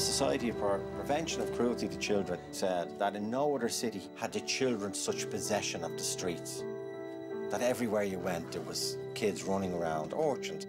Society for Prevention of Cruelty to Children said that in no other city had the children such possession of the streets, that everywhere you went there was kids running around, urchins.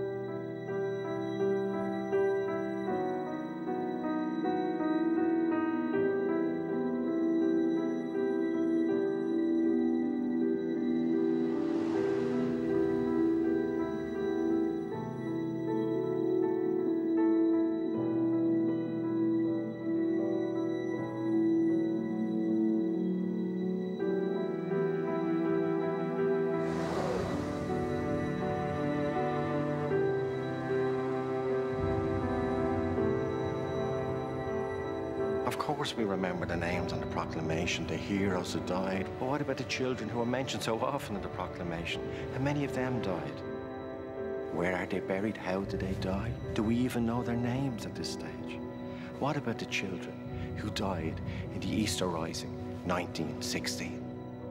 Of course we remember the names on the proclamation, the heroes who died. But what about the children who are mentioned so often in the proclamation? And many of them died. Where are they buried? How did they die? Do we even know their names at this stage? What about the children who died in the Easter Rising, 1916?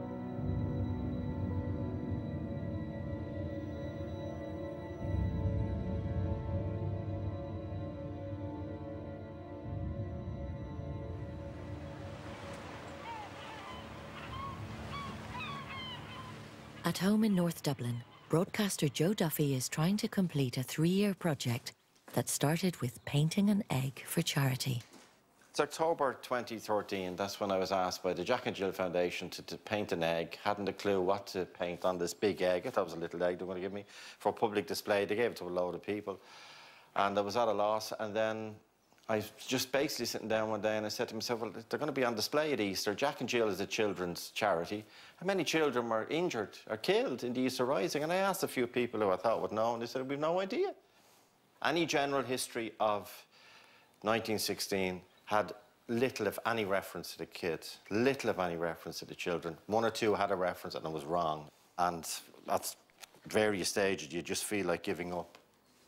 At home in North Dublin, broadcaster Joe Duffy is trying to complete a 3-year project that started with painting an egg for charity. It's October 2013. That's when I was asked by the Jack and Jill Foundation to paint an egg. Hadn't a clue what to paint on this big egg. I thought it was a little egg they were going to give me for public display. They gave it to a load of people. And I was at a loss. And then I was just basically sitting down one day and I said to myself, well, they're going to be on display at Easter. Jack and Jill is a children's charity. And many children were injured or killed in the Easter Rising. And I asked a few people who I thought would know, and they said, we've no idea. Any general history of 1916 had little, if any, reference to the kids, little, if any, reference to the children. One or two had a reference and it was wrong. And at various stages, you just feel like giving up.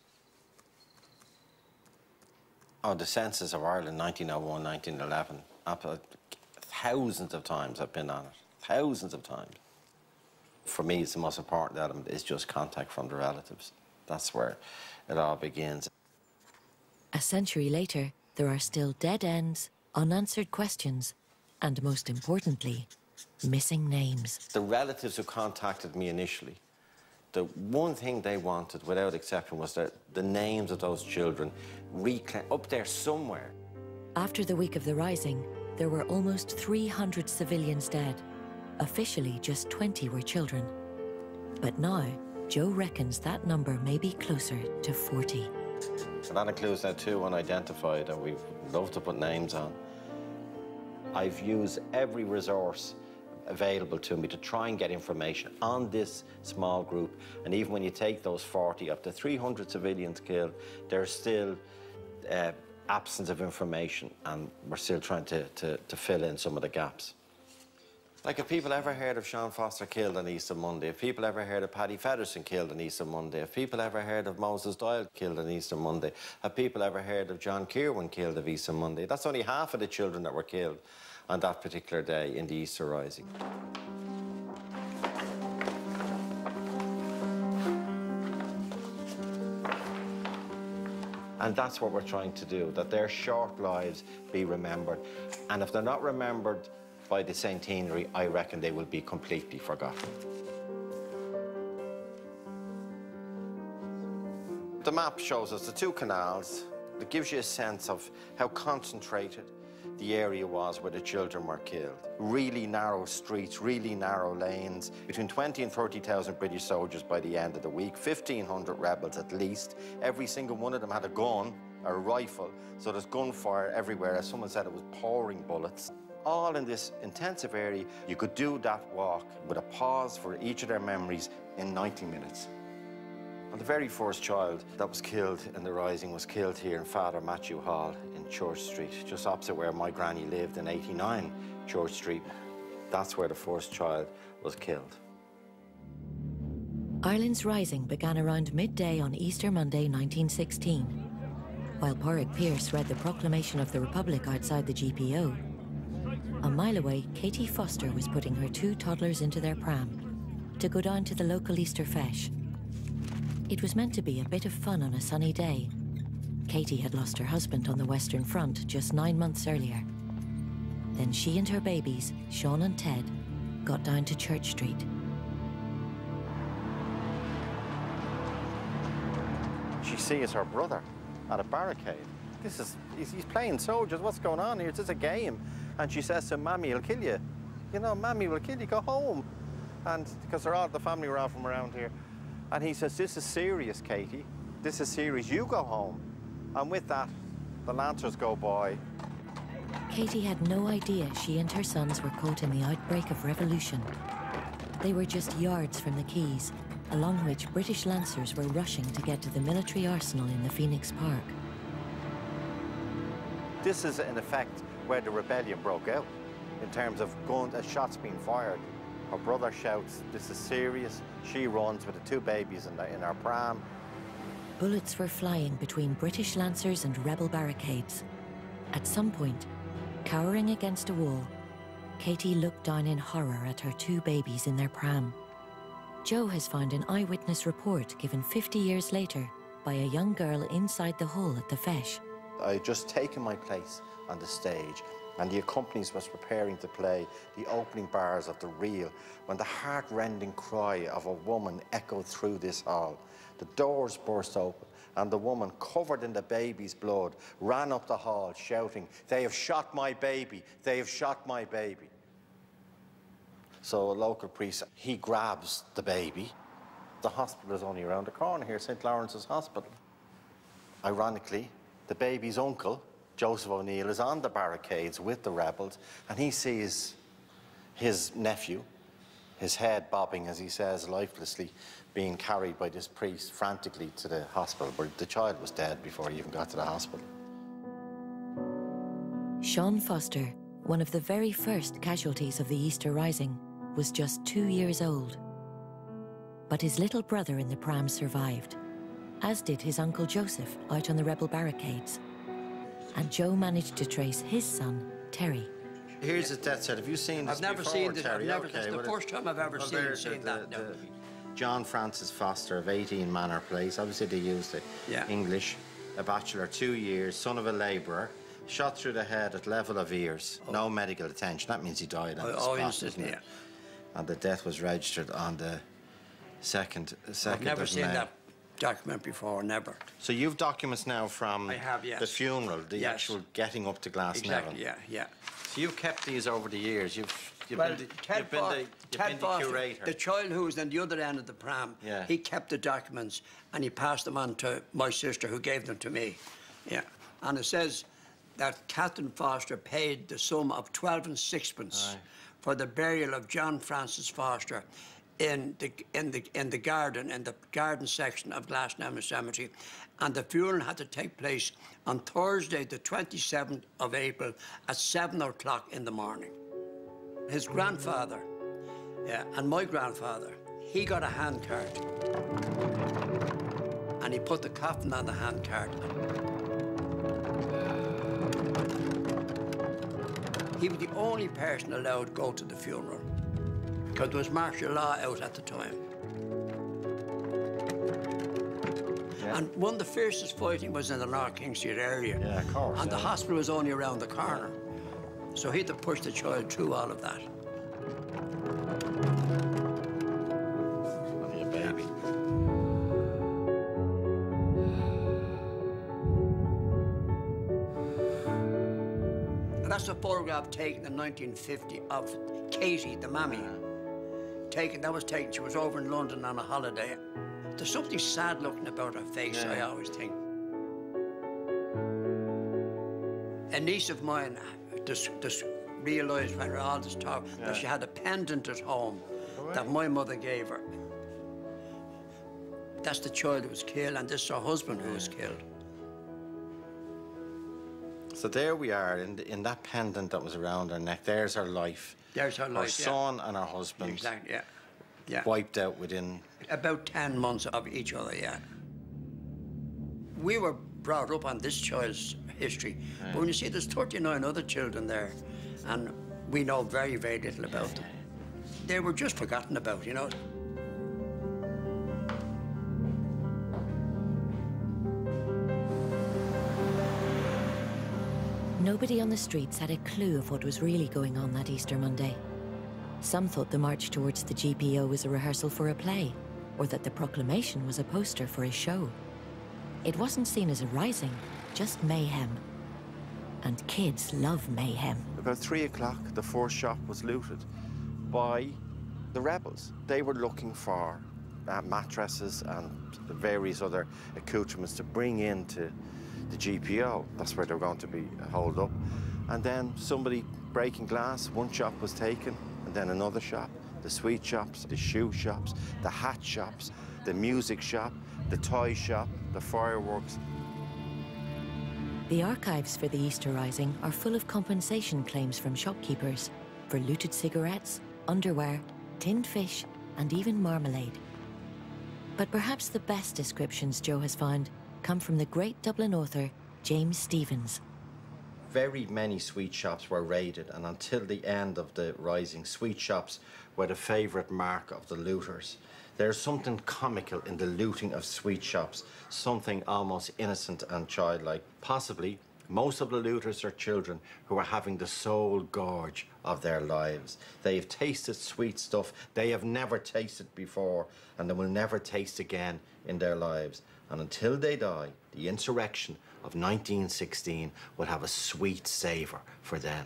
Oh, the census of Ireland, 1901, 1911. Thousands of times I've been on it. Thousands of times. For me, it's the most important element is just contact from the relatives. That's where it all begins. A century later, there are still dead ends, unanswered questions, and most importantly, missing names. The relatives who contacted me initially, the one thing they wanted, without exception, was that the names of those children up there somewhere. After the week of the Rising, there were almost 300 civilians dead. Officially, just 20 were children. But now, Joe reckons that number may be closer to 40. So that includes now 2 unidentified, and we'd love to put names on. I've used every resource available to me to try and get information on this small group. And even when you take those 40, up to 300 civilians killed, there's still absence of information, and we're still trying to fill in some of the gaps. Like, have people ever heard of Sean Foster killed on Easter Monday? Have people ever heard of Paddy Fedderson killed on Easter Monday? Have people ever heard of Moses Doyle killed on Easter Monday? Have people ever heard of John Kirwan killed on Easter Monday? That's only half of the children that were killed on that particular day in the Easter Rising. And that's what we're trying to do, that their short lives be remembered. And if they're not remembered by the centenary, I reckon they will be completely forgotten. The map shows us the 2 canals. It gives you a sense of how concentrated the area was where the children were killed. Really narrow streets, really narrow lanes. Between 20 and 30,000 British soldiers by the end of the week, 1,500 rebels at least. Every single one of them had a gun or a rifle, so there's gunfire everywhere. As someone said, it was pouring bullets. All in this intensive area. You could do that walk with a pause for each of their memories in 90 minutes. And the very first child that was killed in the Rising was killed here in Father Matthew Hall in Church Street, just opposite where my granny lived in 89 Church Street. That's where the first child was killed. Ireland's Rising began around midday on Easter Monday 1916. While Pádraig Pearse read the proclamation of the Republic outside the GPO, a mile away, Katie Foster was putting her 2 toddlers into their pram to go down to the local Easter Feis. It was meant to be a bit of fun on a sunny day, Katie had lost her husband on the Western Front just 9 months earlier. Then she and her babies, Sean and Ted, got down to Church Street. She sees her brother at a barricade. He's playing soldiers. What's going on here? It's just a game. And she says to him, Mammy will kill you. You know, Mammy will kill you, go home. And because the family were all from around here. And he says, this is serious, Katie. This is serious, you go home. And with that, the Lancers go by. Katie had no idea she and her sons were caught in the outbreak of revolution. They were just yards from the quays, along which British Lancers were rushing to get to the military arsenal in the Phoenix Park. This is, in effect, where the rebellion broke out, in terms of guns and shots being fired. Her brother shouts, this is serious. She runs with the two babies in her pram. Bullets were flying between British Lancers and rebel barricades. At some point, cowering against a wall, Katie looked down in horror at her two babies in their pram. Joe has found an eyewitness report given 50 years later by a young girl inside the hall at the Feis. I had just taken my place on the stage, and the accompanist was preparing to play the opening bars of the reel when the heart-rending cry of a woman echoed through this hall. The doors burst open, and the woman, covered in the baby's blood, ran up the hall shouting, "They have shot my baby! They have shot my baby!" So a local priest, he grabs the baby. The hospital is only around the corner here, St. Lawrence's Hospital. Ironically, the baby's uncle, Joseph O'Neill, is on the barricades with the rebels, and he sees his nephew, his head bobbing, as he says, lifelessly, being carried by this priest frantically to the hospital, but the child was dead before he even got to the hospital. Sean Foster, one of the very first casualties of the Easter Rising, was just 2 years old. But his little brother in the pram survived, as did his uncle Joseph out on the rebel barricades. And Joe managed to trace his son, Terry. Here's his death set. Have you seen this before, I've never seen this. Terry? This is the first time I've ever seen that. No. John Francis Foster of 18 Manor Place. Obviously they used it. Yeah. English, a bachelor, 2 years, son of a labourer, shot through the head at level of ears. Oh. No medical attention. That means he died on the spot, doesn't it? And the death was registered on the 2nd I've never of seen May. that document before, never. So you've documents now from I have, yes. the funeral, the actual getting up to Glasnevin. Exactly, yeah. So you've kept these over the years. You've Well, been Ted the Foster, curator. the child who was on the other end of the pram, he kept the documents and he passed them on to my sister, who gave them to me. Yeah, and it says that Catherine Foster paid the sum of 12 and sixpence for the burial of John Francis Foster in the garden section of Glasnevin Cemetery, and the funeral had to take place on Thursday, the 27th of April, at 7 o'clock in the morning. His grandfather, and my grandfather, he got a handcart, and he put the coffin on the handcart. He was the only person allowed to go to the funeral, because there was martial law out at the time. And one of the fiercest fighting was in the North King Street area. Yeah, of course. And the hospital was only around the corner. So he had to push the child through all of that. Only a baby. And that's a photograph taken in 1950 of Katie, the mammy. That was taken, she was over in London on a holiday. There's something sad looking about her face, I always think. A niece of mine just realised when all this talk that she had a pendant at home that my mother gave her. That's the child who was killed, and this is her husband who was killed. So there we are, in that pendant that was around her neck. There's her life. There's her life, Her son and her husband. Exactly, yeah. Wiped out within... About 10 months of each other, We were brought up on this child's history. But when you see there's 39 other children there, and we know very, very little about them. They were just forgotten about, you know. Nobody on the streets had a clue of what was really going on that Easter Monday. Some thought the march towards the GPO was a rehearsal for a play, or that the proclamation was a poster for a show. It wasn't seen as a rising, just mayhem. And kids love mayhem. About 3 o'clock, the first shop was looted by the rebels. They were looking for mattresses and various other accoutrements to bring into the GPO. That's where they were going to be holed up. And then somebody breaking glass, one shop was taken, and then another shop. The sweet shops, the shoe shops, the hat shops, the music shop, the toy shop, the fireworks. The archives for the Easter Rising are full of compensation claims from shopkeepers for looted cigarettes, underwear, tinned fish, and even marmalade. But perhaps the best descriptions Joe has found come from the great Dublin author, James Stephens. Very many sweet shops were raided, and until the end of the Rising, sweet shops were the favourite mark of the looters. There's something comical in the looting of sweet shops, something almost innocent and childlike. Possibly, most of the looters are children who are having the sole gorge of their lives. They have tasted sweet stuff they have never tasted before, and they will never taste again in their lives. And until they die, the insurrection of 1916 will have a sweet savour for them.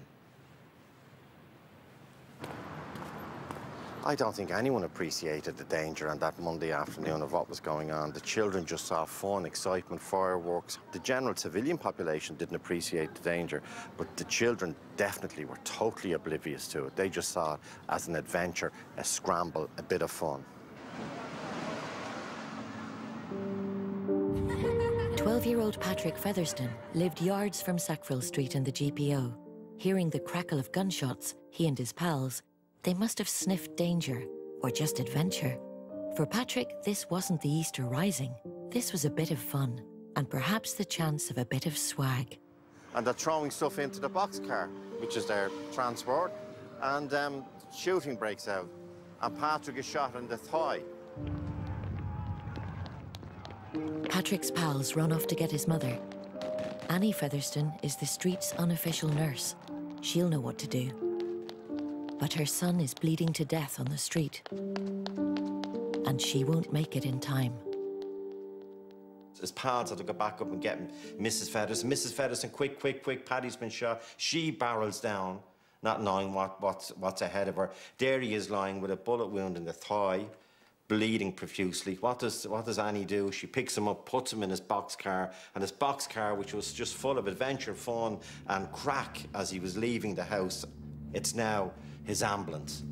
I don't think anyone appreciated the danger on that Monday afternoon of what was going on. The children just saw fun, excitement, fireworks. The general civilian population didn't appreciate the danger, but the children definitely were totally oblivious to it. They just saw it as an adventure, a scramble, a bit of fun. 12-year-old Patrick Featherston lived yards from Sackville Street in the GPO. Hearing the crackle of gunshots, he and his pals, they must have sniffed danger, or just adventure. For Patrick, this wasn't the Easter Rising. This was a bit of fun, and perhaps the chance of a bit of swag. And they're throwing stuff into the boxcar, which is their transport, and shooting breaks out. And Patrick is shot in the thigh. Patrick's pals run off to get his mother. Annie Featherston is the street's unofficial nurse. She'll know what to do. But her son is bleeding to death on the street. And she won't make it in time. His pals had to go back up and get Mrs. Featherston. Mrs. Featherston, quick, quick, quick, Paddy's been shot. She barrels down, not knowing what's ahead of her. There he is lying with a bullet wound in the thigh, bleeding profusely. What does Annie do? She picks him up, puts him in his boxcar, and his boxcar, which was just full of adventure, fun, and crack as he was leaving the house, it's now his ambulance.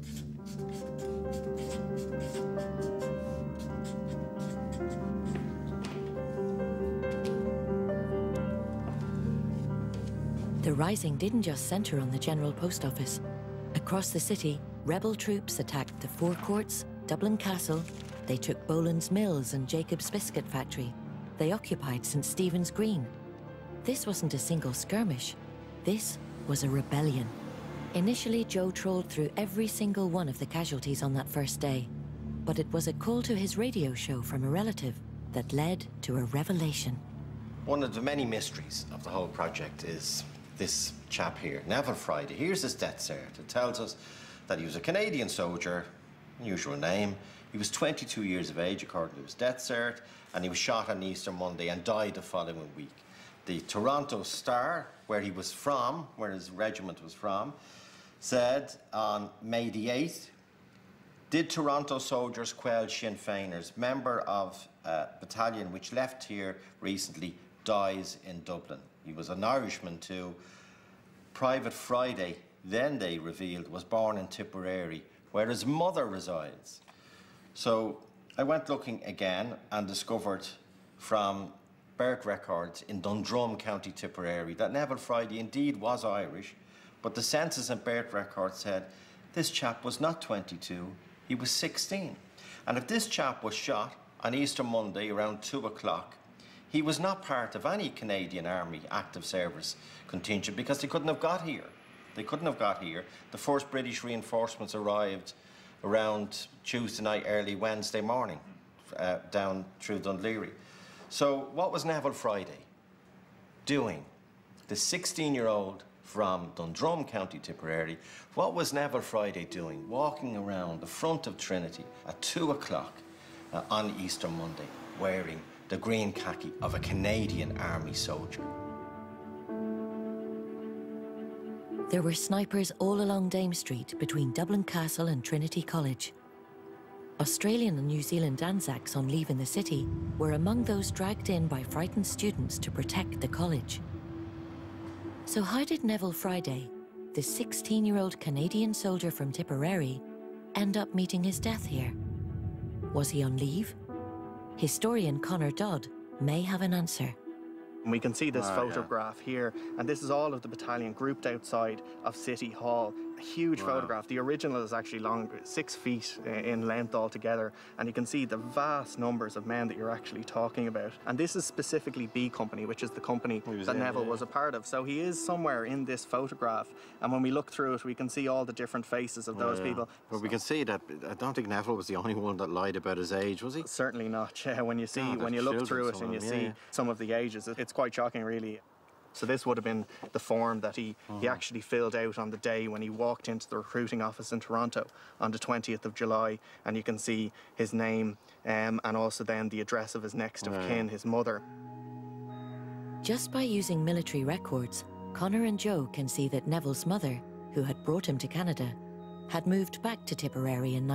The Rising didn't just centre on the General Post Office. Across the city, rebel troops attacked the Four Courts, Dublin Castle. They took Boland's Mills and Jacob's Biscuit Factory. They occupied St. Stephen's Green. This wasn't a single skirmish. This was a rebellion. Initially, Joe trolled through every single one of the casualties on that first day. But it was a call to his radio show from a relative that led to a revelation. One of the many mysteries of the whole project is this chap here, Neville Friday. Here's his death cert. It tells us that he was a Canadian soldier, unusual name. He was 22 years of age, according to his death cert, and he was shot on Easter Monday and died the following week. The Toronto Star, where he was from, where his regiment was from, said on May the 8th, did Toronto soldiers quell Sinn Féiners? Member of a battalion which left here recently dies in Dublin. He was an Irishman too. Private Friday, then they revealed, was born in Tipperary, where his mother resides. So I went looking again and discovered from birth records in Dundrum, County Tipperary, that Neville Friday indeed was Irish, but the census and birth records said this chap was not 22, he was 16. And if this chap was shot on Easter Monday around 2 o'clock, he was not part of any Canadian Army active service contingent because they couldn't have got here. They couldn't have got here. The first British reinforcements arrived around Tuesday night, early Wednesday morning, down through Dunleary. So what was Neville Friday doing the 16-year-old from Dundrum, County Tipperary, what was Neville Friday doing? Walking around the front of Trinity at 2 o'clock on Easter Monday, wearing the green khaki of a Canadian Army soldier. There were snipers all along Dame Street between Dublin Castle and Trinity College. Australian and New Zealand Anzacs on leave in the city were among those dragged in by frightened students to protect the college. So how did Neville Friday, the 16-year-old Canadian soldier from Tipperary, end up meeting his death here? Was he on leave? Historian Conor Dodd may have an answer. We can see this photograph here, and this is all of the battalion grouped outside of City Hall. A huge photograph. The original is actually long, 6 feet in length altogether, and you can see the vast numbers of men that you're actually talking about. And this is specifically B Company, which is the company that Neville was a part of. So he is somewhere in this photograph, and when we look through it, we can see all the different faces of those people. But we can see that, I don't think Neville was the only one that lied about his age, was he? Certainly not. Yeah, when you see, when you look through it and you see some of the ages, it's quite shocking, really. So this would have been the form that he actually filled out on the day when he walked into the recruiting office in Toronto on the 20th of July, and you can see his name and also then the address of his next of kin, his mother. Just by using military records, Conor and Joe can see that Neville's mother, who had brought him to Canada, had moved back to Tipperary in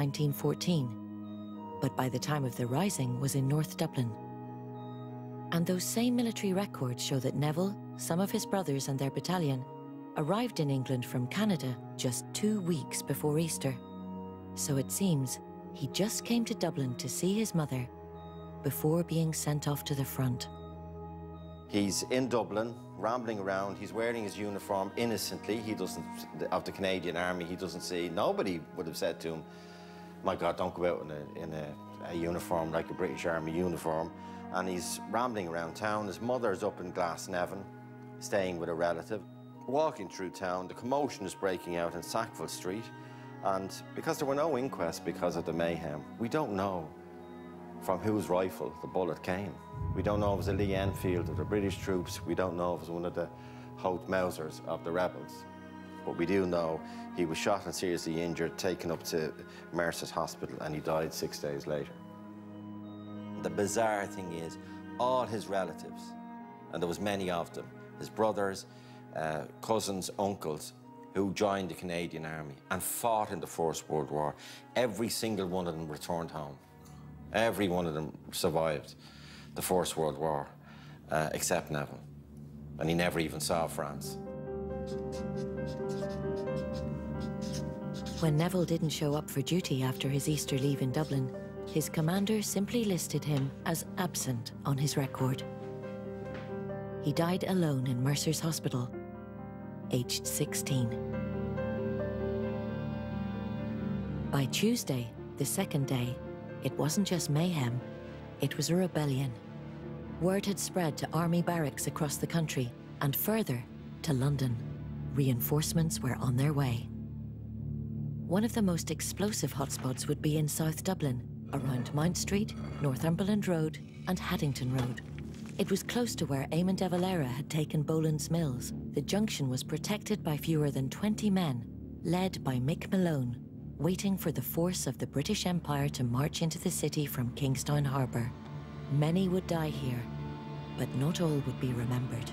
1914, but by the time of the Rising was in North Dublin. And those same military records show that Neville, some of his brothers and their battalion, arrived in England from Canada just 2 weeks before Easter. So it seems he just came to Dublin to see his mother before being sent off to the front. He's in Dublin, rambling around. He's wearing his uniform innocently. He doesn't, of the Canadian Army, he doesn't see, nobody would have said to him, my God, don't go out in a uniform like a British Army uniform. And he's rambling around town. His mother's up in Glasnevin, staying with a relative. Walking through town, the commotion is breaking out in Sackville Street. And because there were no inquests because of the mayhem, we don't know from whose rifle the bullet came. We don't know if it was a Lee Enfield of the British troops. We don't know if it was one of the Holt Mausers of the rebels. But we do know he was shot and seriously injured, taken up to Mercer's Hospital, and he died 6 days later. The bizarre thing is, all his relatives, and there was many of them, his brothers, cousins, uncles, who joined the Canadian Army and fought in the First World War, every single one of them returned home. Every one of them survived the First World War, except Neville. And he never even saw France. When Neville didn't show up for duty after his Easter leave in Dublin, his commander simply listed him as absent on his record. He died alone in Mercer's Hospital, aged 16. By Tuesday, the second day, it wasn't just mayhem, it was a rebellion. Word had spread to army barracks across the country and further to London. Reinforcements were on their way. One of the most explosive hotspots would be in South Dublin, around Mount Street, Northumberland Road and Haddington Road. It was close to where Eamon de Valera had taken Boland's Mills. The junction was protected by fewer than 20 men, led by Mick Malone, waiting for the force of the British Empire to march into the city from Kingstown Harbour. Many would die here, but not all would be remembered.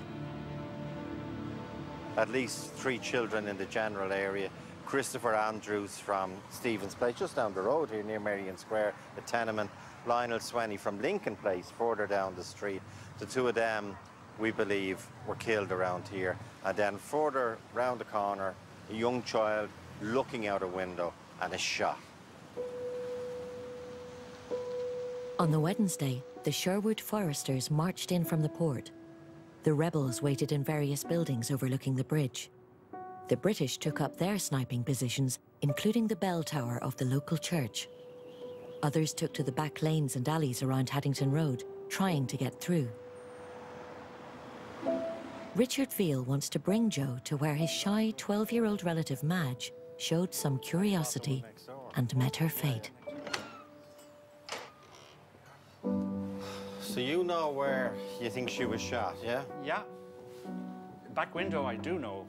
At least 3 children in the general area. Christopher Andrews from Stephen's Place, just down the road here near Merrion Square, a tenement. Lionel Swenny from Lincoln Place, further down the street. The two of them, we believe, were killed around here. And then further round the corner, a young child looking out a window and a shot. On the Wednesday, the Sherwood Foresters marched in from the port. The rebels waited in various buildings overlooking the bridge. The British took up their sniping positions, including the bell tower of the local church. Others took to the back lanes and alleys around Haddington Road, trying to get through. Richard Veal wants to bring Joe to where his shy 12-year-old relative Madge showed some curiosity and met her fate. So you know where you think she was shot, yeah? Yeah. Back window, I do know.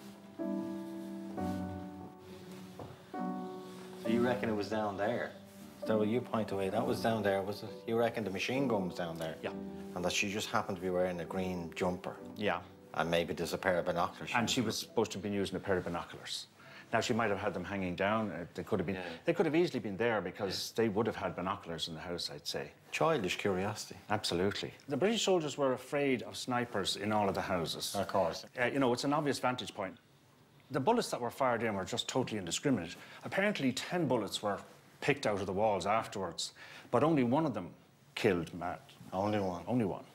So you reckon it was down there? So you point away, that was down there, was it? You reckon the machine gun was down there? Yeah. And that she just happened to be wearing a green jumper? Yeah. And maybe there's a pair of binoculars. And she was supposed to have been using a pair of binoculars. Now, she might have had them hanging down. They could have been. Yeah. They could have easily been there because they would have had binoculars in the house, I'd say. Childish curiosity. Absolutely. The British soldiers were afraid of snipers in all of the houses. Of course. You know, it's an obvious vantage point. The bullets that were fired in were just totally indiscriminate. Apparently, 10 bullets were picked out of the walls afterwards, but only one of them killed Matt. Only one? Only one.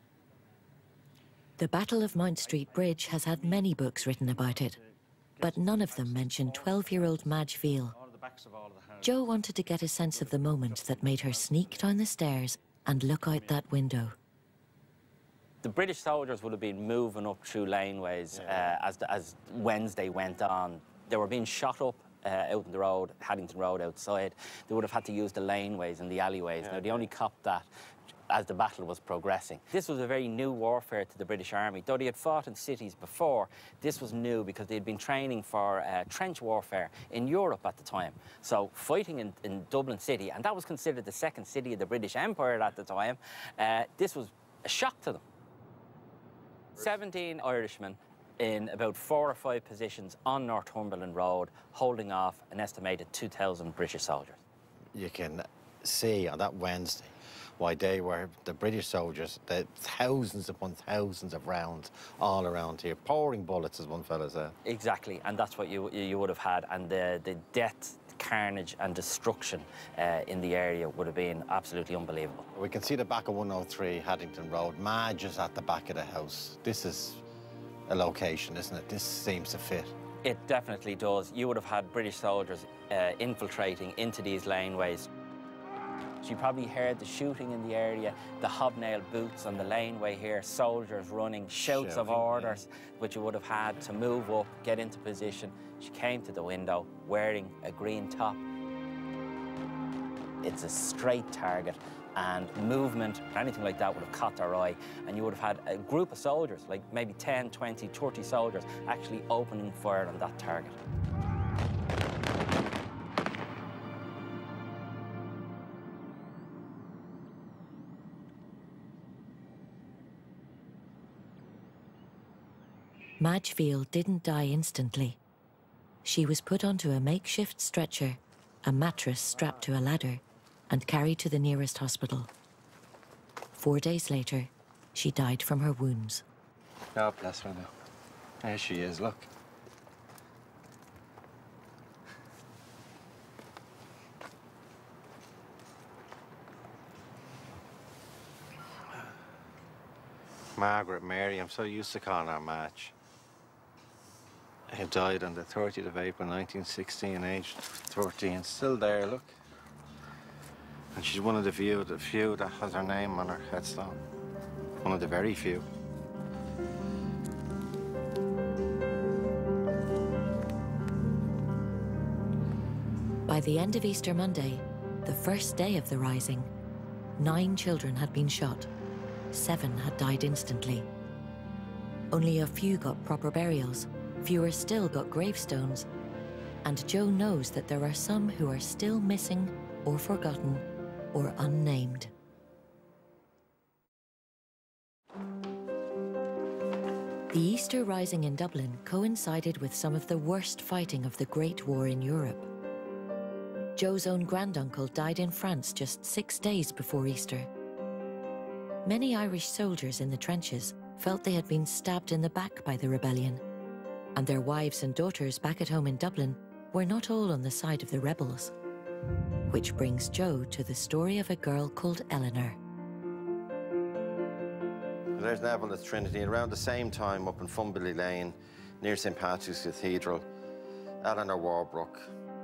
The Battle of Mount Street Bridge has had many books written about it, but none of them mention 12-year-old Madge Veal. Jo wanted to get a sense of the moment that made her sneak down the stairs and look out that window. The British soldiers would have been moving up through laneways as Wednesday went on. They were being shot up out on the road, Haddington Road outside. They would have had to use the laneways and the alleyways. Now, they only copped that as the battle was progressing. This was a very new warfare to the British Army. Though they had fought in cities before, this was new because they had been training for trench warfare in Europe at the time. So fighting in Dublin City, and that was considered the second city of the British Empire at the time, this was a shock to them. 17 Irishmen in about 4 or 5 positions on Northumberland Road, holding off an estimated 2,000 British soldiers. You can see on that Wednesday why they were, the British soldiers, the thousands upon thousands of rounds all around here, pouring bullets, as one fella said. Exactly, and that's what you would have had, and the death, carnage and destruction in the area would have been absolutely unbelievable. We can see the back of 103 Haddington Road. Madge is at the back of the house. This is a location, isn't it? This seems to fit. It definitely does. You would have had British soldiers infiltrating into these laneways. She probably heard the shooting in the area, the hobnail boots on the laneway here, soldiers running, shouts of orders, which you would have had to move up, get into position. She came to the window wearing a green top. It's a straight target, and movement, anything like that would have caught their eye, and you would have had a group of soldiers, like maybe 10, 20, 30 soldiers, actually opening fire on that target. Madge Veal didn't die instantly. She was put onto a makeshift stretcher, a mattress strapped to a ladder, and carried to the nearest hospital. 4 days later, she died from her wounds. Oh, bless her now. There she is, look. Margaret Mary, I'm so used to calling her Madge. Who died on the 30th of April 1916, aged 13. Still there, look. And she's one of the few that has her name on her headstone. One of the very few. By the end of Easter Monday, the first day of the Rising, 9 children had been shot. 7 had died instantly. Only a few got proper burials. Fewer still got gravestones. And Jo knows that there are some who are still missing or forgotten or unnamed. The Easter Rising in Dublin coincided with some of the worst fighting of the Great War in Europe. Jo's own granduncle died in France just 6 days before Easter. Many Irish soldiers in the trenches felt they had been stabbed in the back by the rebellion, and their wives and daughters back at home in Dublin were not all on the side of the rebels. Which brings Jo to the story of a girl called Eleanor. There's Neville at Trinity. Around the same time, up in Funbilly Lane, near St. Patrick's Cathedral, Eleanor Warbrook.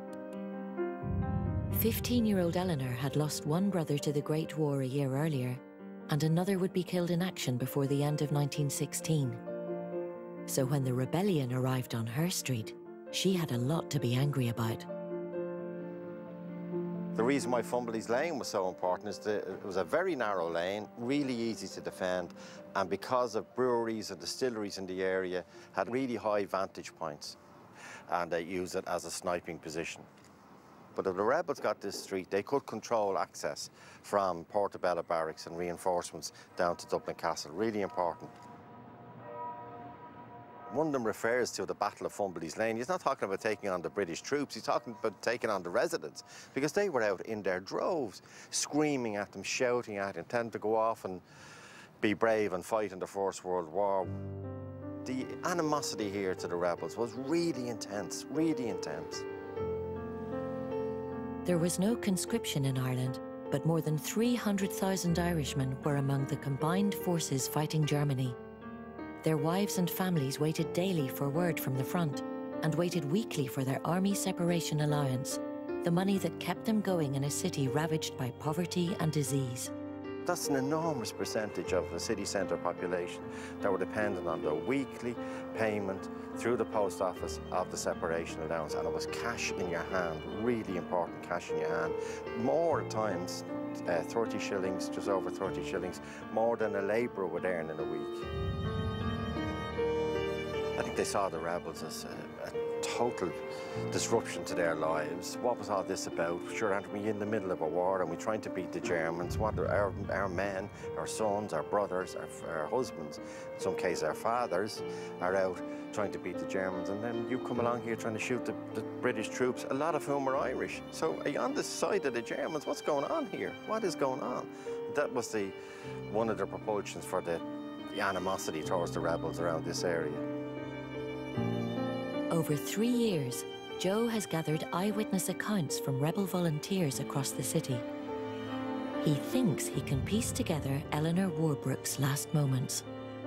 15-year-old Eleanor had lost one brother to the Great War a year earlier, and another would be killed in action before the end of 1916. So when the rebellion arrived on her street, she had a lot to be angry about. The reason why Fumbleys Lane was so important is that it was a very narrow lane, really easy to defend, and because of breweries and distilleries in the area, had really high vantage points, and they used it as a sniping position. But if the rebels got this street, they could control access from Portobello Barracks and reinforcements down to Dublin Castle, really important. One of them refers to the Battle of Fumbleys Lane. He's not talking about taking on the British troops, he's talking about taking on the residents, because they were out in their droves, screaming at them, shouting at them, telling them to go off and be brave and fight in the First World War. The animosity here to the rebels was really intense, really intense. There was no conscription in Ireland, but more than 300,000 Irishmen were among the combined forces fighting Germany. Their wives and families waited daily for word from the front and waited weekly for their army separation allowance, the money that kept them going in a city ravaged by poverty and disease. That's an enormous percentage of the city centre population that were dependent on the weekly payment through the post office of the separation allowance, and it was cash in your hand, really important cash in your hand. More times, 30 shillings, just over 30 shillings, more than a labourer would earn in a week. I think they saw the rebels as a total disruption to their lives. What was all this about? Sure, aren't we in the middle of a war and we're trying to beat the Germans? What are our men, our sons, our brothers, our husbands, in some cases our fathers, are out trying to beat the Germans, and then you come along here trying to shoot the British troops, a lot of whom are Irish. So are you on the side of the Germans? What's going on here? What is going on? That was one of the propulsions for the animosity towards the rebels around this area. Over 3 years, Joe has gathered eyewitness accounts from rebel volunteers across the city. He thinks he can piece together Eleanor Warbrook's last moments.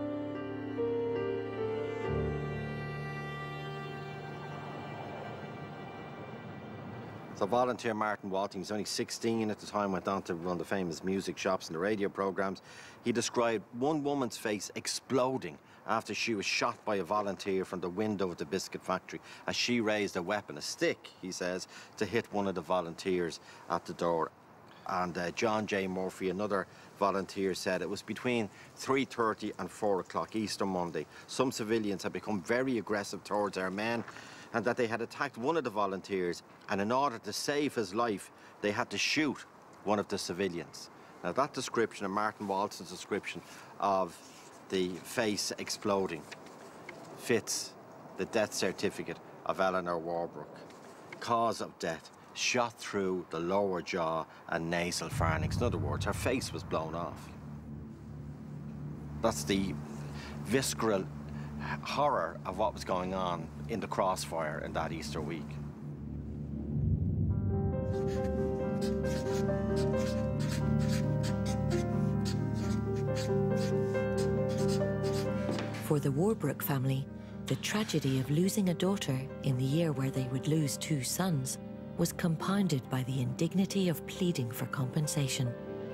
So volunteer Martin Walting, he's only 16 at the time, went on to run the famous music shops and the radio programmes. He described one woman's face exploding after she was shot by a volunteer from the window of the biscuit factory as she raised a weapon, a stick, he says, to hit one of the volunteers at the door. And John J. Murphy, another volunteer, said it was between 3:30 and 4 o'clock Easter Monday. Some civilians had become very aggressive towards our men, and that they had attacked one of the volunteers, and in order to save his life, they had to shoot one of the civilians. Now that description, and Martin Walton's description of the face exploding, fits the death certificate of Eleanor Warbrook. Cause of death, shot through the lower jaw and nasal pharynx. In other words, her face was blown off. That's the visceral horror of what was going on in the crossfire in that Easter week. For the Warbrook family, the tragedy of losing a daughter in the year where they would lose 2 sons was compounded by the indignity of pleading for compensation.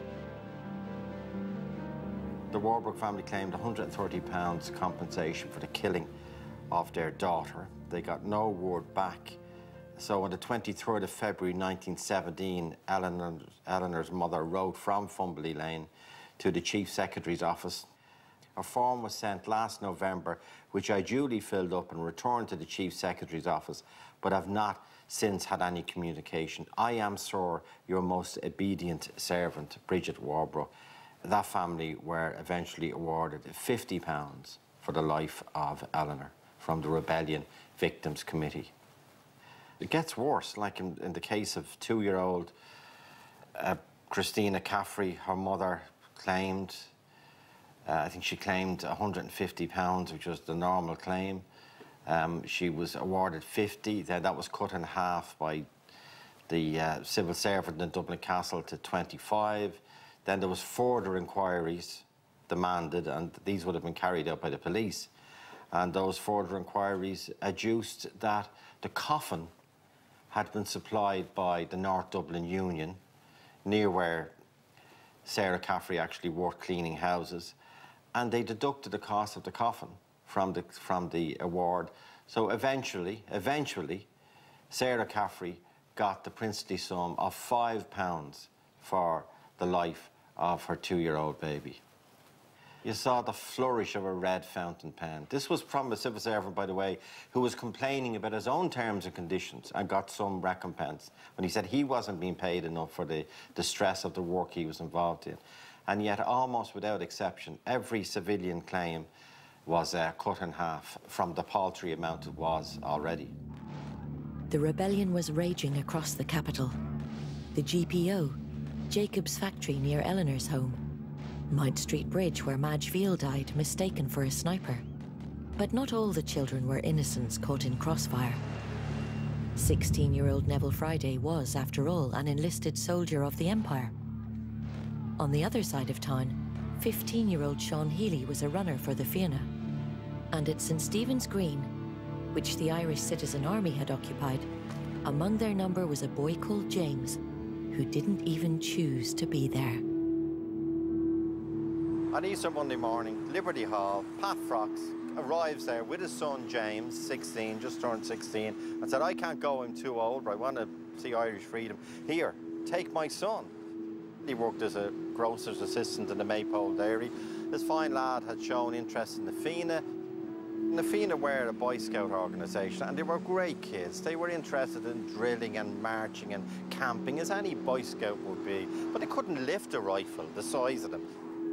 The Warbrook family claimed £130 compensation for the killing of their daughter. They got no word back. So on the 23rd of February 1917, Eleanor's mother wrote from Fumbleys Lane to the Chief Secretary's office. A form was sent last November, which I duly filled up and returned to the Chief Secretary's office, but have not since had any communication. I am, sir, your most obedient servant, Bridget Warbrook. That family were eventually awarded £50 for the life of Eleanor from the Rebellion Victims Committee. It gets worse, like in the case of 2-year-old Christina Caffrey. Her mother claimed, I think she claimed £150, which was the normal claim. She was awarded 50, then that was cut in half by the civil servant in Dublin Castle to 25. Then there was further inquiries demanded, and these would have been carried out by the police. And those further inquiries adduced that the coffin had been supplied by the North Dublin Union, near where Sarah Caffrey actually worked cleaning houses, and they deducted the cost of the coffin from the award. So eventually, Sarah Caffrey got the princely sum of £5 for the life of her 2-year-old baby. You saw the flourish of a red fountain pen. This was from a civil servant, by the way, who was complaining about his own terms and conditions and got some recompense when he said he wasn't being paid enough for the stress of the work he was involved in. And yet, almost without exception, every civilian claim was cut in half from the paltry amount it was already. The rebellion was raging across the capital. The GPO, Jacob's factory near Eleanor's home, Mount Street Bridge where Madge Veal died, mistaken for a sniper. But not all the children were innocents caught in crossfire. 16-year-old Neville Friday was, after all, an enlisted soldier of the Empire. On the other side of town, 15-year-old Sean Healy was a runner for the Fianna. And at St. Stephen's Green, which the Irish Citizen Army had occupied, among their number was a boy called James, who didn't even choose to be there. On Easter Monday morning, Liberty Hall, Pat Frocks arrives there with his son James, 16, just turned 16, and said, I can't go, I'm too old, but I want to see Irish freedom. Here, take my son. He worked as a grocer's assistant in the Maypole Dairy. This fine lad had shown interest in the Fianna. And the Fianna were a Boy Scout organisation, and they were great kids. They were interested in drilling and marching and camping, as any Boy Scout would be, but they couldn't lift a rifle the size of them.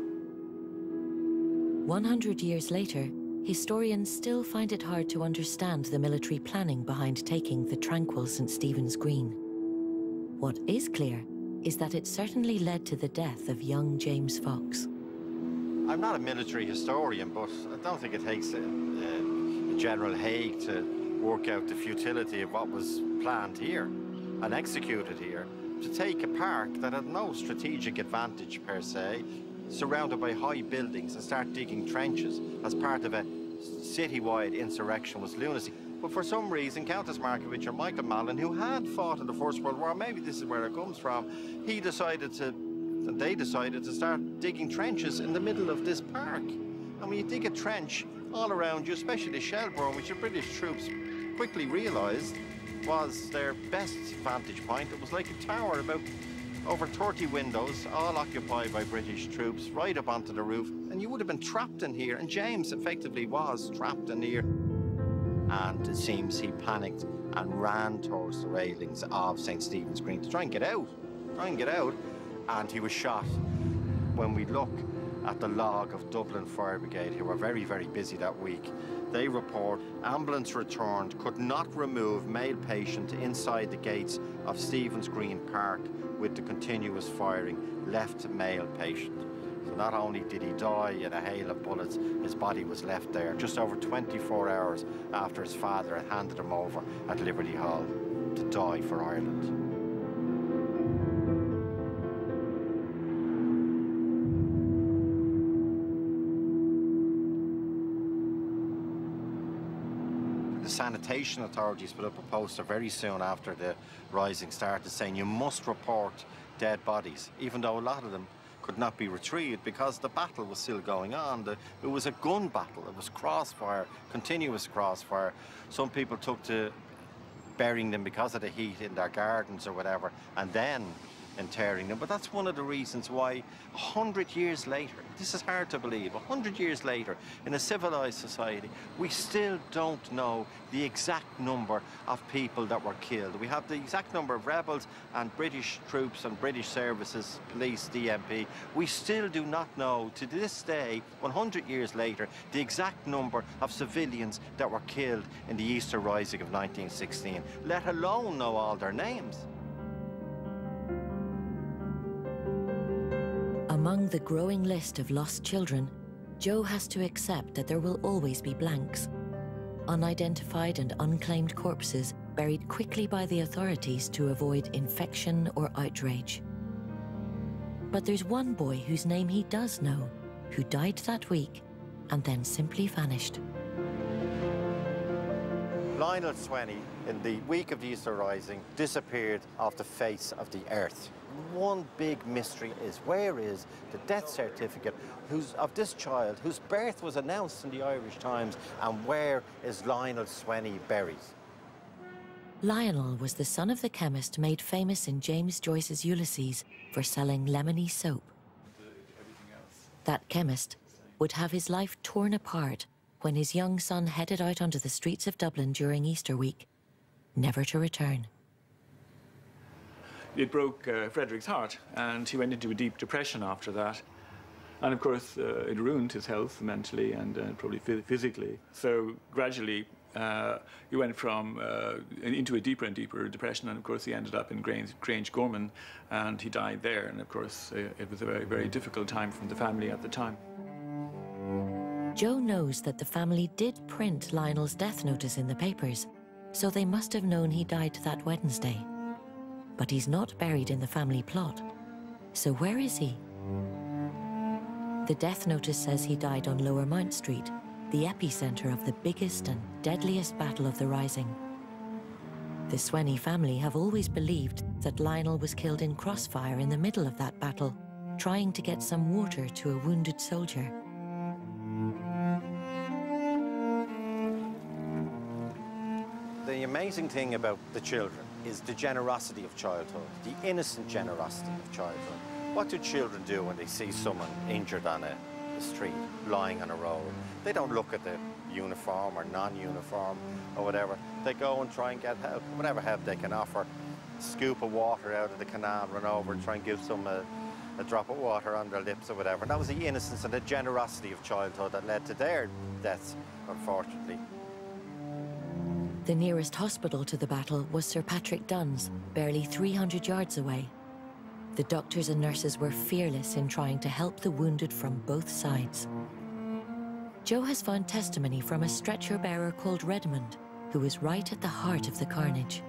100 years later, historians still find it hard to understand the military planning behind taking the tranquil St. Stephen's Green. What is clear is that it certainly led to the death of young James Fox. I'm not a military historian, but I don't think it takes a General Haig to work out the futility of what was planned here and executed here, to take a park that had no strategic advantage per se, surrounded by high buildings, and start digging trenches as part of a citywide insurrection was lunacy. But for some reason, Countess Markievicz or Michael Mallon, who had fought in the First World War, maybe this is where it comes from, they decided to start digging trenches in the middle of this park. And when you dig a trench all around you, especially Shelbourne, which the British troops quickly realised was their best vantage point. It was like a tower, about over 30 windows, all occupied by British troops, right up onto the roof. And you would have been trapped in here, and James effectively was trapped in here. And it seems he panicked and ran towards the railings of St. Stephen's Green to try and get out, and he was shot. When we look at the log of Dublin Fire Brigade, who were very, very busy that week, they report ambulance returned, could not remove male patient inside the gates of Stephen's Green Park with the continuous firing, left male patient. So not only did he die in a hail of bullets, his body was left there just over 24 hours after his father had handed him over at Liberty Hall to die for Ireland. The sanitation authorities put up a poster very soon after the rising started saying you must report dead bodies, even though a lot of them could not be retrieved because the battle was still going on. It was a gun battle. It was crossfire, continuous crossfire. Some people took to burying them because of the heat in their gardens or whatever, and then interring them. But that's one of the reasons why 100 years later, this is hard to believe, 100 years later, in a civilized society, we still don't know the exact number of people that were killed. We have the exact number of rebels and British troops and British services, police, DMP. We still do not know, to this day, 100 years later, the exact number of civilians that were killed in the Easter Rising of 1916, let alone know all their names. Among the growing list of lost children, Joe has to accept that there will always be blanks. Unidentified and unclaimed corpses buried quickly by the authorities to avoid infection or outrage. But there's one boy whose name he does know, who died that week and then simply vanished. Lionel Swenny, in the week of the Easter Rising, disappeared off the face of the earth. One big mystery is, where is the death certificate of this child whose birth was announced in the Irish Times, and where is Lionel Swenny buried? Lionel was the son of the chemist made famous in James Joyce's Ulysses for selling lemony soap. That chemist would have his life torn apart when his young son headed out onto the streets of Dublin during Easter week, never to return. It broke Frederick's heart, and he went into a deep depression after that. And of course, it ruined his health mentally and probably physically. So gradually, he went from into a deeper and deeper depression, and of course he ended up in Grangegorman, and he died there. And of course it was a very, very difficult time for the family at the time. Joe knows that the family did print Lionel's death notice in the papers, so they must have known he died that Wednesday. But he's not buried in the family plot. So where is he? The death notice says he died on Lower Mount Street, the epicenter of the biggest and deadliest battle of the Rising. The Swenny family have always believed that Lionel was killed in crossfire in the middle of that battle, trying to get some water to a wounded soldier. The amazing thing about the children is the generosity of childhood, the innocent generosity of childhood. What do children do when they see someone injured on the street, lying on a road? They don't look at the uniform or non-uniform or whatever. They go and try and get help, whatever help they can offer. Scoop of water out of the canal, run over and try and give some a drop of water on their lips or whatever. And that was the innocence and the generosity of childhood that led to their deaths, unfortunately. The nearest hospital to the battle was Sir Patrick Dunnes, barely 300 yards away. The doctors and nurses were fearless in trying to help the wounded from both sides. Joe has found testimony from a stretcher bearer called Redmond, who was right at the heart of the carnage.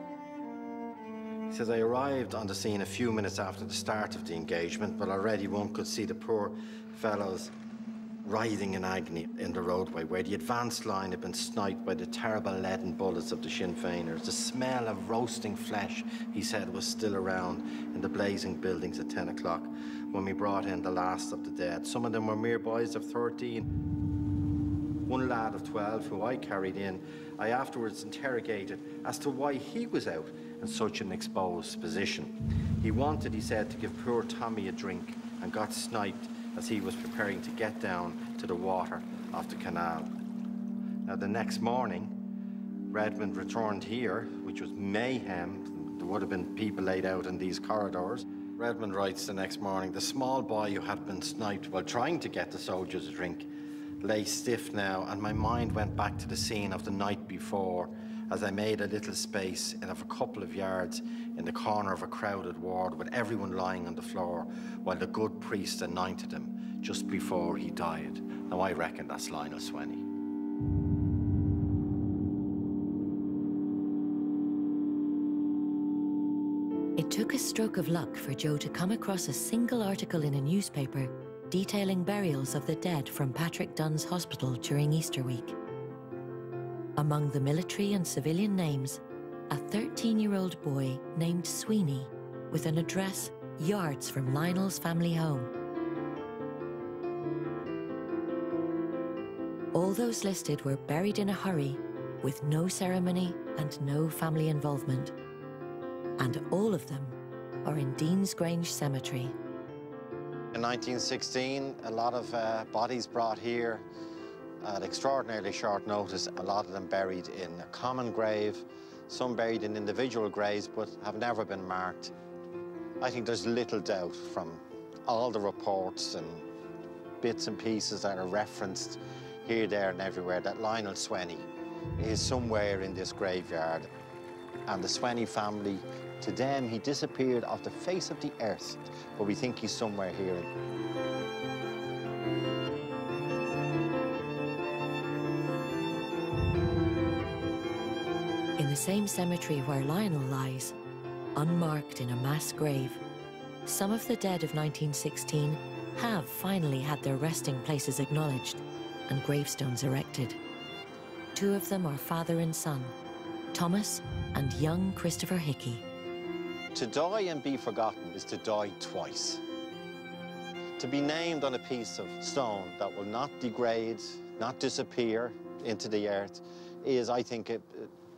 He says, I arrived on the scene a few minutes after the start of the engagement, but already one could see the poor fellows writhing in agony in the roadway where the advanced line had been sniped by the terrible leaden bullets of the Sinn Féiners. The smell of roasting flesh, he said, was still around in the blazing buildings at 10 o'clock when we brought in the last of the dead. Some of them were mere boys of 13. One lad of 12 who I carried in, I afterwards interrogated as to why he was out in such an exposed position. He wanted, he said, to give poor Tommy a drink and got sniped as he was preparing to get down to the water off the canal. Now, the next morning, Redmond returned here, which was mayhem. There would have been people laid out in these corridors. Redmond writes the next morning, the small boy who had been sniped while trying to get the soldiers a drink lay stiff now, and my mind went back to the scene of the night before as I made a little space of a couple of yards in the corner of a crowded ward with everyone lying on the floor while the good priest anointed him just before he died. Now, I reckon that's Lionel Swenny. It took a stroke of luck for Joe to come across a single article in a newspaper detailing burials of the dead from Patrick Dunnes Hospital during Easter week. Among the military and civilian names, a 13-year-old boy named Sweeney with an address yards from Lionel's family home. All those listed were buried in a hurry with no ceremony and no family involvement. And all of them are in Dean's Grange Cemetery. In 1916, a lot of bodies brought here at extraordinarily short notice, a lot of them buried in a common grave, some buried in individual graves but have never been marked. I think there's little doubt from all the reports and bits and pieces that are referenced here, there and everywhere that Lionel Swenny is somewhere in this graveyard. And the Swenny family, to them, he disappeared off the face of the earth, but we think he's somewhere here. In the same cemetery where Lionel lies, unmarked in a mass grave, some of the dead of 1916 have finally had their resting places acknowledged and gravestones erected. Two of them are father and son, Thomas and young Christopher Hickey. To die and be forgotten is to die twice. To be named on a piece of stone that will not degrade, not disappear into the earth is, I think,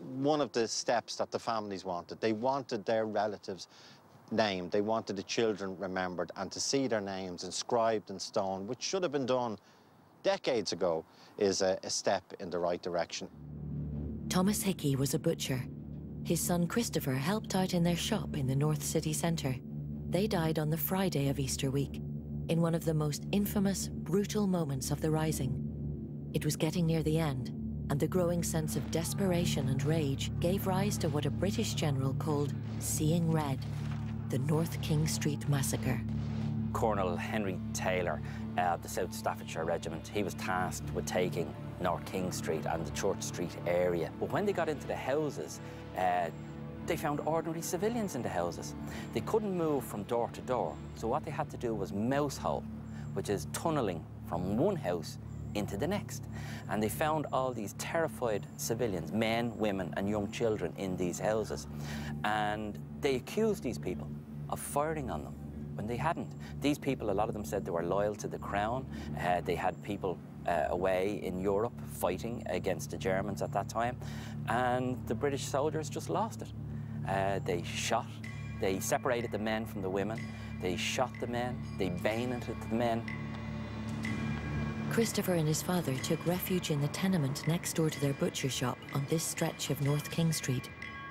one of the steps that the families wanted. They wanted their relatives named. They wanted the children remembered, and to see their names inscribed in stone, which should have been done decades ago, is a step in the right direction. Thomas Hickey was a butcher. His son Christopher helped out in their shop in the North City Centre. They died on the Friday of Easter week, in one of the most infamous, brutal moments of the Rising. It was getting near the end, and the growing sense of desperation and rage gave rise to what a British general called Seeing Red, the North King Street Massacre. Colonel Henry Taylor of the South Staffordshire Regiment, he was tasked with taking North King Street and the Church Street area. But when they got into the houses, they found ordinary civilians in the houses. They couldn't move from door to door, so what they had to do was mouse hole, which is tunnelling from one house into the next. And they found all these terrified civilians, men, women and young children in these houses. And they accused these people of firing on them when they hadn't. These people, a lot of them said they were loyal to the Crown. They had people away in Europe fighting against the Germans at that time. And the British soldiers just lost it. They shot, they separated the men from the women, they shot the men, they bayoneted the men. Christopher and his father took refuge in the tenement next door to their butcher shop on this stretch of North King Street.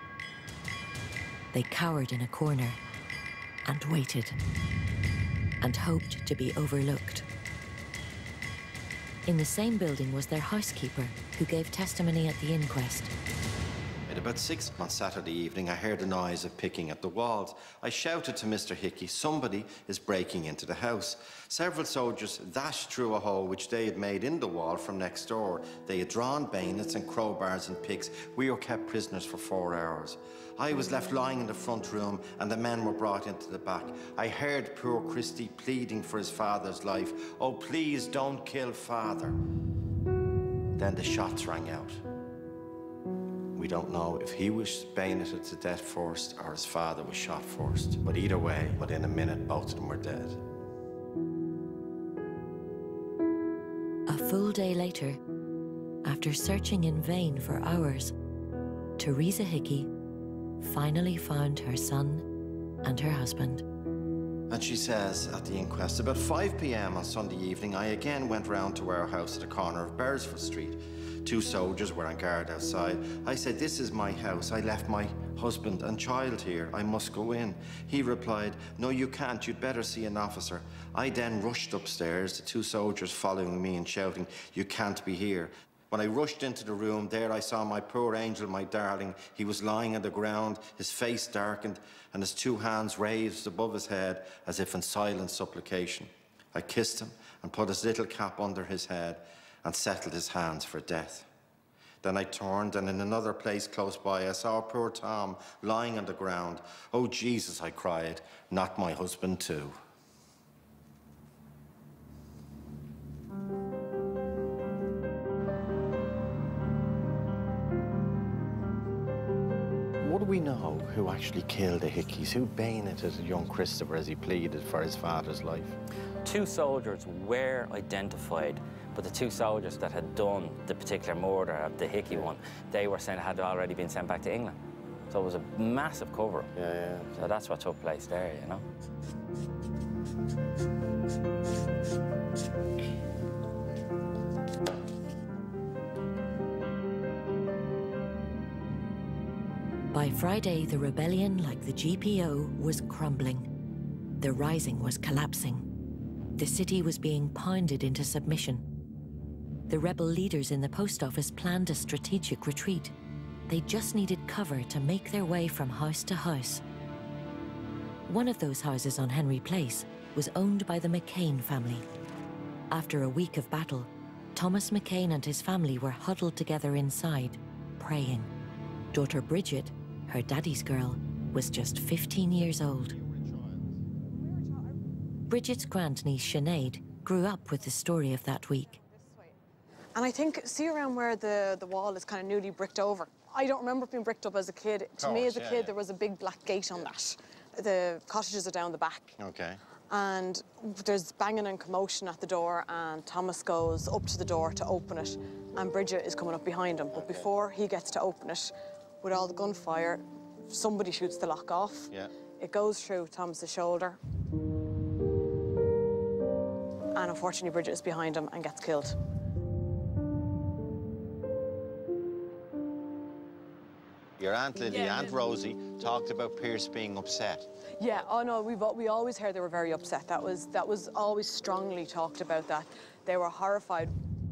They cowered in a corner and waited and hoped to be overlooked. In the same building was their housekeeper, who gave testimony at the inquest. At about 6 on Saturday evening, I heard a noise of picking at the walls. I shouted to Mr. Hickey, somebody is breaking into the house. Several soldiers dashed through a hole which they had made in the wall from next door. They had drawn bayonets and crowbars and picks. We were kept prisoners for 4 hours. I was left lying in the front room and the men were brought into the back. I heard poor Christy pleading for his father's life. Oh, please don't kill father. Then the shots rang out. We don't know if he was bayoneted to death first or his father was shot first. But either way, within a minute, both of them were dead. A full day later, after searching in vain for hours, Teresa Hickey finally found her son and her husband. And she says at the inquest, about 5 p.m. on Sunday evening, I again went round to our house at the corner of Beresford Street. 2 soldiers were on guard outside. I said, this is my house. I left my husband and child here. I must go in. He replied, no, you can't. You'd better see an officer. I then rushed upstairs, the 2 soldiers following me and shouting, you can't be here. When I rushed into the room, there I saw my poor angel, my darling. He was lying on the ground, his face darkened, and his 2 hands raised above his head as if in silent supplication. I kissed him and put his little cap under his head and settled his hands for death. Then I turned, and in another place close by, I saw poor Tom lying on the ground. Oh, Jesus, I cried, not my husband too. What do we know who actually killed the Hickeys? Who bayoneted young Christopher as he pleaded for his father's life? 2 soldiers were identified, but the 2 soldiers that had done the particular murder of the Hickey one, they were had already been sent back to England. So it was a massive cover-up. Yeah. So that's what took place there, you know. By Friday, the rebellion, like the GPO, was crumbling. The Rising was collapsing. The city was being pounded into submission. The rebel leaders in the post office planned a strategic retreat. They just needed cover to make their way from house to house. One of those houses on Henry Place was owned by the McCain family. After a week of battle, Thomas McCain and his family were huddled together inside, praying. Daughter Bridget, her daddy's girl, was just 15 years old. Bridget's grandniece Sinead grew up with the story of that week. And I think, see around where the wall is kind of newly bricked over. I don't remember it being bricked up as a kid. To me as a kid, there was a big black gate on that. The cottages are down the back. Okay. And there's banging and commotion at the door, and Thomas goes up to the door to open it, and Bridget is coming up behind him. But before he gets to open it, with all the gunfire, somebody shoots the lock off. Yeah. It goes through Thomas's shoulder. And unfortunately, Bridget is behind him and gets killed. Your Aunt Lily, Aunt Rosie, talked about Pearse being upset. Yeah, oh no, we always heard they were very upset. That was always strongly talked about, that they were horrified.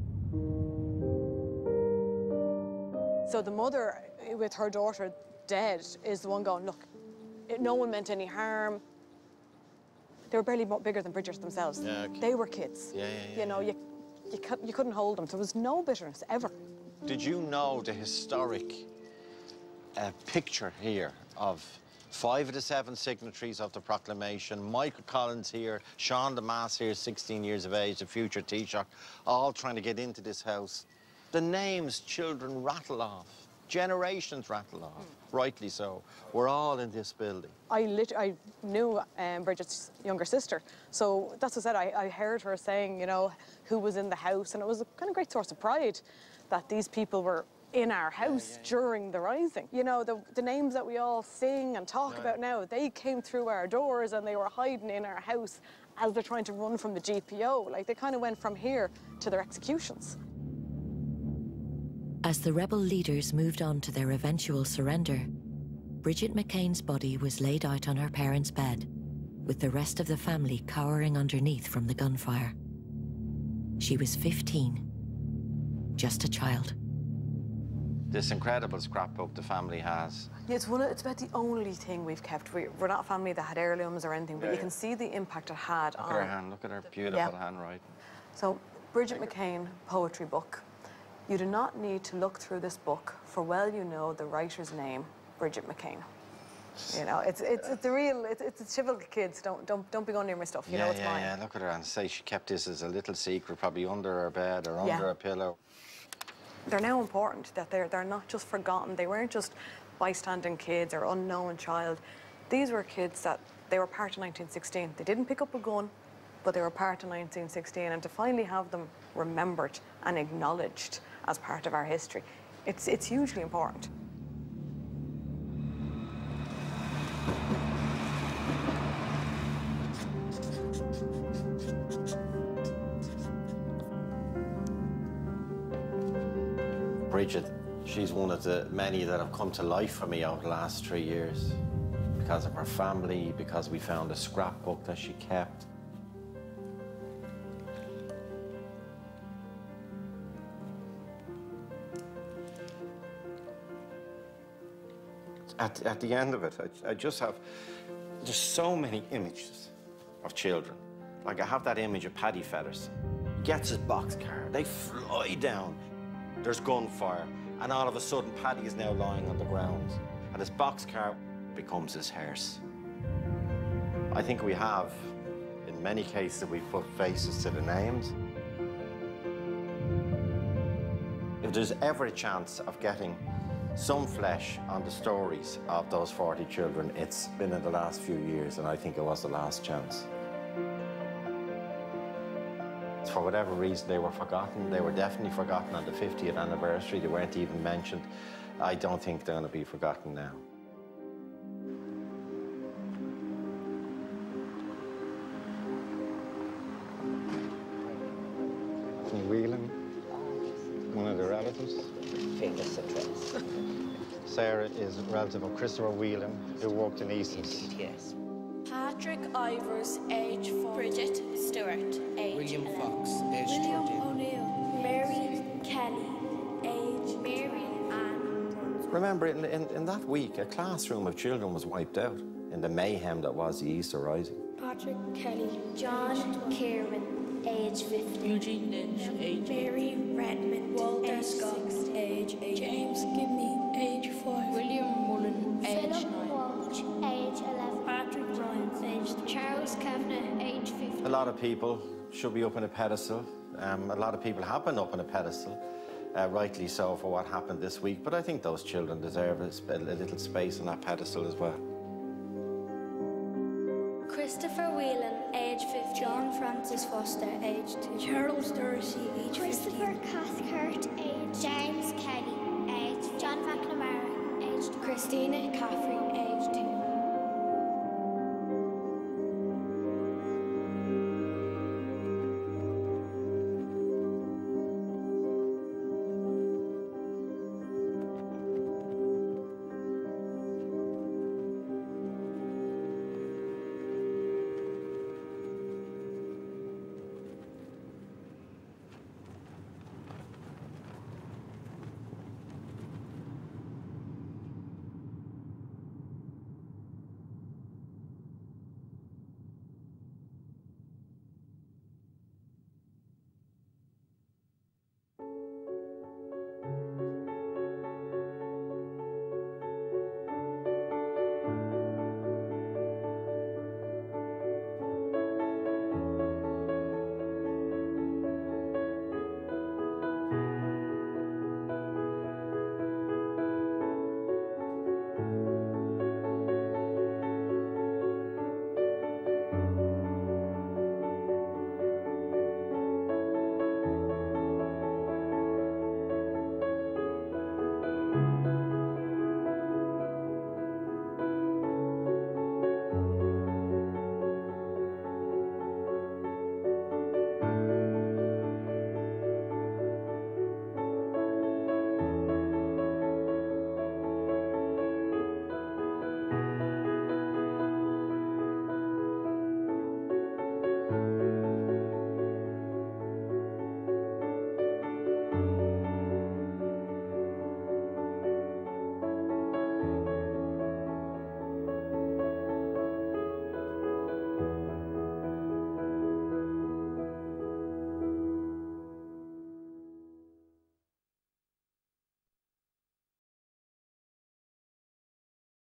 So the mother, with her daughter dead, is the one going, look, no one meant any harm. They were barely bigger than Bridget themselves. Yeah, okay. They were kids. Yeah. You know, you couldn't hold them. There was no bitterness, ever. Did you know the historic picture here of 5 of the 7 signatories of the proclamation, Michael Collins here, Sean DeMass here, 16 years of age, the future Taoiseach, all trying to get into this house. The names children rattle off, generations rattle off, rightly so. We're all in this building. I knew Bridget's younger sister, so that's what I said. I heard her saying, you know, who was in the house, and it was a kind of great source of pride that these people were in our house during the Rising. You know, the names that we all sing and talk about now, they came through our doors and they were hiding in our house as they're trying to run from the GPO. Like, they kind of went from here to their executions. As the rebel leaders moved on to their eventual surrender, Bridget McCain's body was laid out on her parents' bed, with the rest of the family cowering underneath from the gunfire. She was 15, just a child. This incredible scrapbook the family has. Yeah, it's about the only thing we've kept. We're not a family that had heirlooms or anything, but you can see the impact it had on... Look at her hand, look at her beautiful handwriting. So, Bridget McCain poetry book. You do not need to look through this book, for well you know the writer's name, Bridget McCain. You know, it's a civil kids. Don't be going near my stuff. You know it's mine. Yeah, look at her and say she kept this as a little secret, probably under her bed or under a pillow. They're now important, that they're not just forgotten. They weren't just bystanding kids or unknown child. These were kids that they were part of 1916. They didn't pick up a gun, but they were part of 1916. And to finally have them remembered and acknowledged as part of our history, it's hugely important. Bridget, she's one of the many that have come to life for me over the last 3 years. Because of her family, because we found a scrapbook that she kept. At the end of it, I just have, there's so many images of children. Like, I have that image of Paddy Feathers. He gets his boxcar, they fly down. There's gunfire, and all of a sudden, Paddy is now lying on the ground, and his boxcar becomes his hearse. I think we have, in many cases, we've put faces to the names. If there's ever a chance of getting some flesh on the stories of those 40 children, it's been in the last few years, and I think it was the last chance. For whatever reason, they were forgotten. They were definitely forgotten on the 50th anniversary. They weren't even mentioned. I don't think they're going to be forgotten now. From Whelan, one of the relatives. Fingers address. Sarah is a relative of Christopher Whelan, who worked in Easton's. Yes. Patrick Ivers, age 4. Bridget Stewart, age William 11. Fox, age 13. William O'Neill. Mary Kelly, age Mary Ann. Remember, in that week, a classroom of children was wiped out in the mayhem that was the Easter Rising. Patrick Kelly. John Kierman, age 15. Eugene Lynch, age 8. Mary Redmond, Walter age Scott, 6. age 8. James Gibney, age 5. William Mullen, age Philip 9. Walsh, age 11. Patrick Ryan, age 3. Charles Kavanagh, age 15. A lot of people should be up on a pedestal. A lot of people have been up on a pedestal, rightly so, for what happened this week. But I think those children deserve a little space on that pedestal as well. Christopher Whelan, age 15. John Francis Foster, age 2. Charles Dorsey, age 15. Christopher Cathcart, age. James Kelly, age. John McNamara, age aged 2. Christina Caffrey, aged 2.